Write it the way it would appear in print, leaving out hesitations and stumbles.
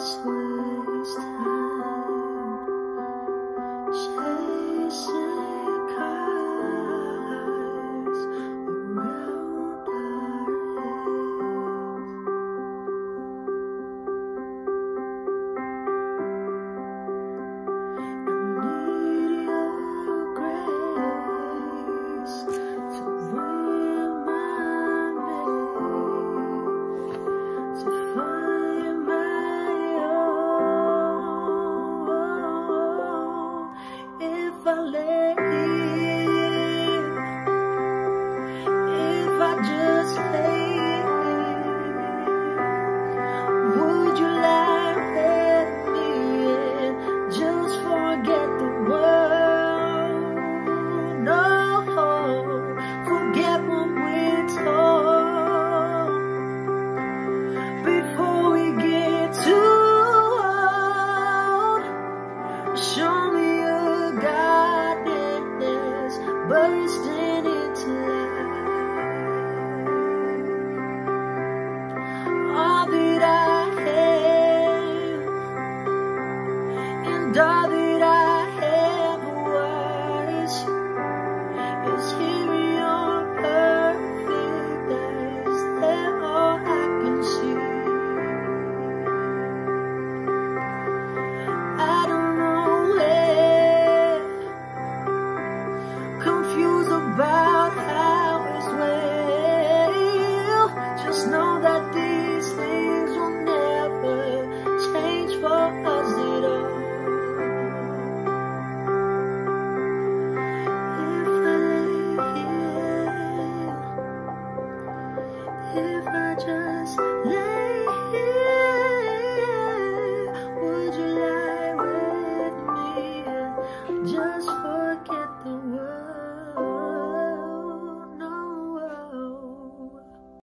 just waste time chasing cars around our heads. I need your grace to remind me to find my own. If I lay here, if I just lay here, would you lie with me and just forget the world? No, forget what we told before we get too old. Show me your godliness bursting into life. All that I have and all that I ever was is hearing your perfect eyes. They're all I can see. I don't know where, confused about how it's well. Just know that these things will never change for us at all. If I lay here, if I just lay here, would you lie with me and just